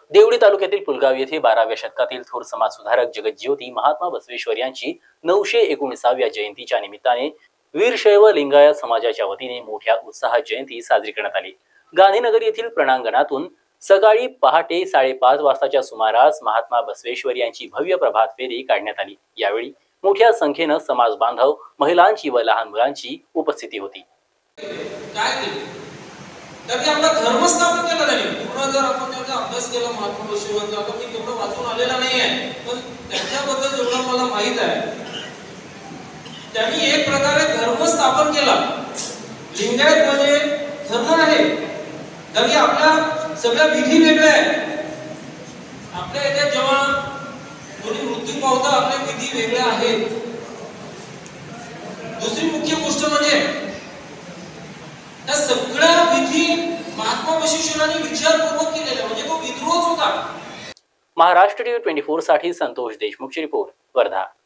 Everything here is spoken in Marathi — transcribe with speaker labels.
Speaker 1: देवळी तालुक्यातील पुलगाव येथे 12व्या शतकातील थोर समाज सुधारक जगज्योती महात्मा बसवेश्वर यांची 919व्या जयंतीच्या निमित्ताने वीरशैव लिंगायत समाजाच्या वतीने मोठ्या उत्साहात जयंती साजरी करण्यात आली। गांधीनगर येथील प्रणांगणातून सकाळी पहाटे 5:30 वाजताच्या सुमारास महात्मा बसवेश्वर यांची भव्य प्रभात फेरी काढण्यात आली। यावेळी मोठ्या संख्येने समाज बांधव, महिलांची व लहान मुलांची उपस्थिती होती।
Speaker 2: त्यांनी आपला धर्म स्थापन केला त्यांनी पूर्ण जर आपण त्याचा अभ्यास केला महात्मा बसवेश्वरांचा, आता मी तेवढं वाचून आलेला नाही आहे, पण त्यांच्याबद्दल जेवढं मला माहित आहे त्यांनी एक प्रकारे धर्म स्थापन केला। लिंगायत म्हणजे धर्म आहे, तरी आपल्या सगळ्या विधी वेगळ्या आहेत। आपल्या इथे जेव्हा कोणी मृत्यू पावता आपल्या विधी वेगळ्या आहेत। दुसरी मुख्य गोष्ट म्हणजे त्या सगळ्या विधी महात्मा बसवेश्वरांनी विचारपूर्वक केलेल्या, म्हणजे तो विद्रोहच होता।
Speaker 1: महाराष्ट्र टीव्ही 24 साठी संतोष देशमुखची रिपोर्ट, वर्धा।